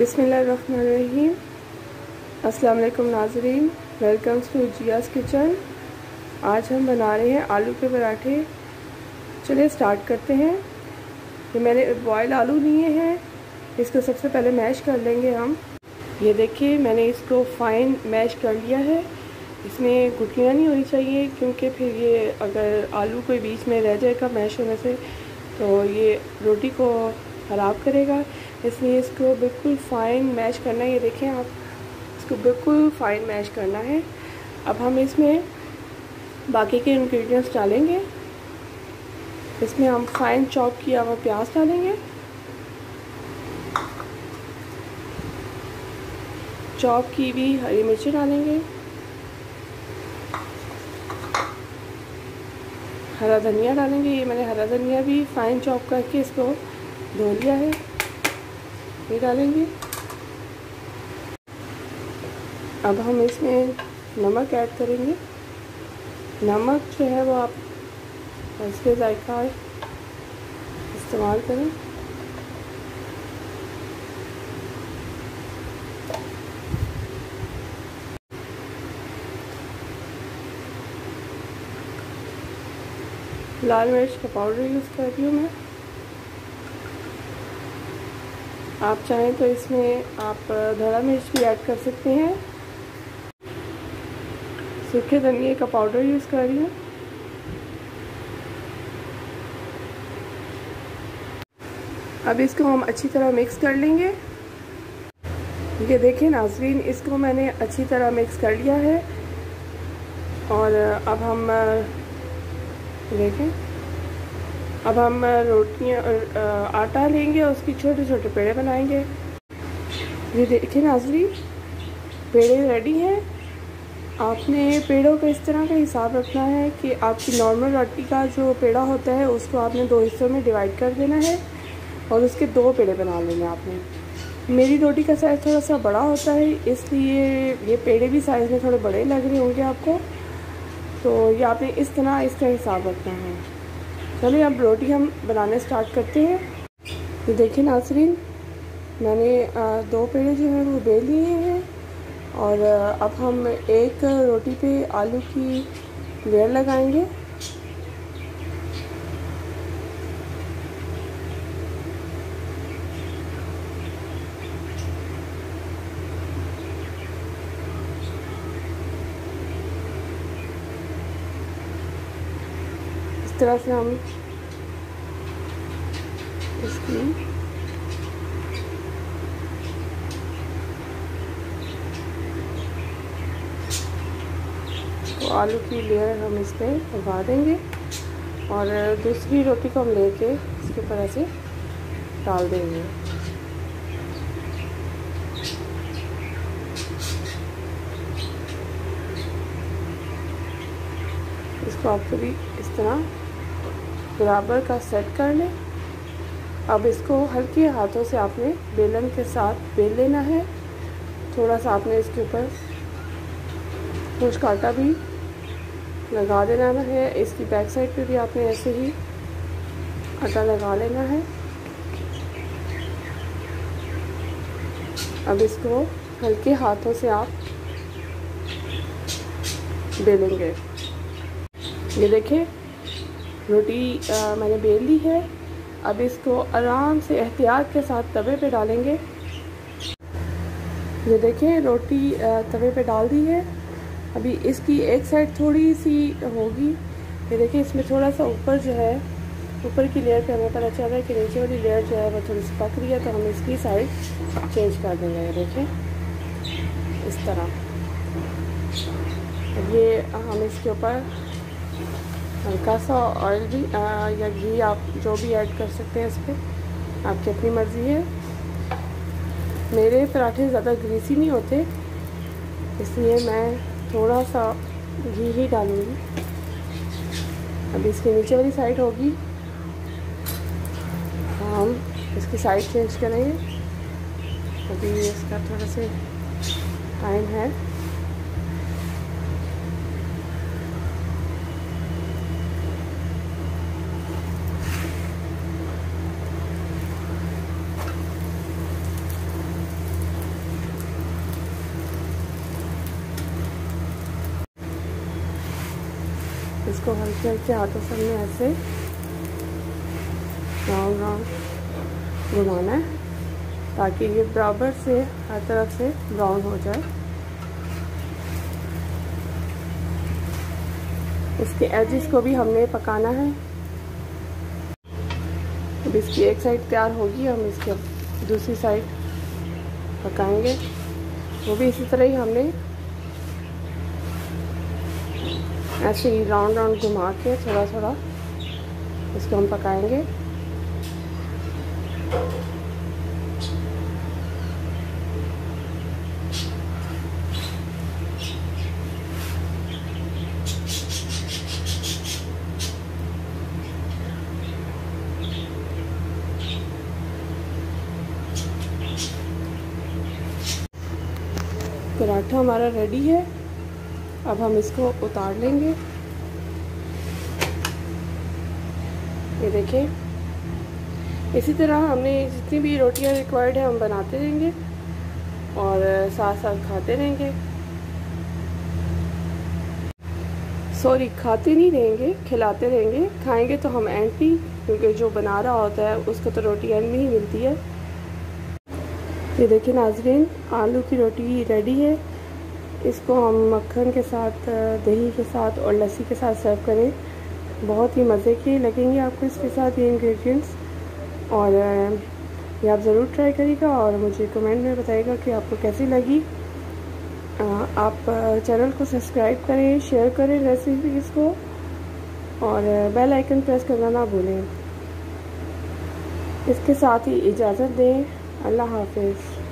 बिस्मिल्लाहिर्रहमानिर्रहीम। अस्सलाम वालेकुम नाज़रीन, वेलकम टू जियाज़ किचन। आज हम बना रहे हैं आलू के पराठे। चलिए स्टार्ट करते हैं। ये मैंने बॉयल आलू लिए हैं, इसको सबसे पहले मैश कर लेंगे हम। ये देखिए मैंने इसको फाइन मैश कर लिया है। इसमें गुठलियाँ नहीं होनी चाहिए, क्योंकि फिर ये अगर आलू कोई बीच में रह जाएगा मैश होने से तो ये रोटी को ख़राब करेगा, इसलिए इसको बिल्कुल फ़ाइन मैश करना है। ये देखें आप, इसको बिल्कुल फ़ाइन मैश करना है। अब हम इसमें बाकी के इंग्रेडिएंट्स डालेंगे। इसमें हम फ़ाइन चॉप किया हुआ प्याज डालेंगे, चॉप की हुई हरी मिर्ची डालेंगे, हरा धनिया डालेंगे। ये मैंने हरा धनिया भी फ़ाइन चॉप करके इसको धो लिया है, ये डालेंगे। अब हम इसमें नमक ऐड करेंगे। नमक जो है वो आप इसके जायका इस्तेमाल करें। लाल मिर्च का पाउडर यूज़ कर रही हूँ मैं। आप चाहें तो इसमें आप धड़ा मिर्च भी ऐड कर सकते हैं। सूखे धनिए का पाउडर यूज़ कर रही हूँ। अब इसको हम अच्छी तरह मिक्स कर लेंगे। ये देखिए नाज़रीन, इसको मैंने अच्छी तरह मिक्स कर लिया है। और अब हम देखें, अब हम रोटियाँ आटा लेंगे और उसकी छोटे छोटे पेड़े बनाएंगे। ये देखिए नाज़रीन, पेड़े रेडी हैं। आपने पेड़ों का इस तरह का हिसाब रखना है कि आपकी नॉर्मल रोटी का जो पेड़ा होता है उसको आपने 2 हिस्सों में डिवाइड कर देना है और उसके 2 पेड़े बना लेने आपने। मेरी रोटी का साइज़ थोड़ा सा बड़ा होता है, इसलिए ये पेड़े भी साइज़ में थोड़े बड़े लग रहे होंगे आपको, तो ये आपने इस तरह इसका हिसाब रखना है। चलिए अब रोटी हम बनाने स्टार्ट करते हैं। ये देखिए नाज़रीन, मैंने 2 पेड़े जो हैं वो बेल लिए हैं और अब हम एक रोटी पे आलू की लेयर लगाएंगे। इस तरह से हम इसकी तो आलू की लेयर हम इस पर लगा देंगे और दूसरी रोटी को हम लेके इसके ऊपर ऐसे डाल देंगे। इसको आप कभी इस तरह बराबर का सेट कर लें। अब इसको हल्के हाथों से आपने बेलन के साथ बेल लेना है। थोड़ा सा आपने इसके ऊपर कुछ आटा भी लगा देना है। इसकी बैक साइड पे भी आपने ऐसे ही आटा लगा लेना है। अब इसको हल्के हाथों से आप बेलेंगे। ये देखें रोटी मैंने बेल ली है। अब इसको आराम से एहतियात के साथ तवे पे डालेंगे। ये देखें रोटी तवे पे डाल दी है। अभी इसकी एक साइड थोड़ी सी होगी। ये देखिए इसमें थोड़ा सा ऊपर जो है, ऊपर की लेयर पे हमें पता चल रहा है कि नीचे वाली लेयर जो है वो थोड़ी सी पक रही है, तो हम इसकी साइड चेंज कर देंगे। ये देखें इस तरह। ये हम इसके ऊपर हल्का सा ऑयल भी या घी आप जो भी ऐड कर सकते हैं इस पर, आपकी अपनी मर्ज़ी है। मेरे पराठे ज़्यादा ग्रीसी नहीं होते, इसलिए मैं थोड़ा सा घी ही डालूँगी। अब इसकी नीचे वाली साइड होगी, हम इसकी साइड चेंज करेंगे। अभी इसका थोड़ा सा टाइम है। इसको हल्के हल्के हाथों से हमने ऐसे राउंड राउंड घुमाना है ताकि ये बराबर से हर तरफ से ब्राउन हो जाए। इसके एजेस को भी हमने पकाना है। अब इसकी एक साइड तैयार होगी, हम इसके दूसरी साइड पकाएंगे। वो भी इसी तरह ही हमने ऐसे ही राउंड राउंड घुमा के थोड़ा थोड़ा इसको हम पकाएंगे। पराठा हमारा रेडी है। अब हम इसको उतार लेंगे। ये देखें, इसी तरह हमने जितनी भी रोटियां रिक्वायर्ड है हम बनाते रहेंगे और साथ साथ खाते रहेंगे। सॉरी, खाते नहीं रहेंगे, खिलाते रहेंगे। खाएंगे तो हम एंटी, क्योंकि जो बना रहा होता है उसको तो रोटी एंड में ही मिलती है। ये देखिए नाज़रीन, आलू की रोटी रेडी है। इसको हम मक्खन के साथ, दही के साथ और लस्सी के साथ सर्व करें। बहुत ही मज़े के लगेंगे आपको इसके साथ ये इंग्रेडिएंट्स। और ये आप ज़रूर ट्राई करिएगा और मुझे कमेंट में बताइएगा कि आपको कैसी लगी। आप चैनल को सब्सक्राइब करें, शेयर करें रेसिपीज़ को और बेल आइकन प्रेस करना ना भूलें। इसके साथ ही इजाज़त दें। अल्लाह हाफिज़।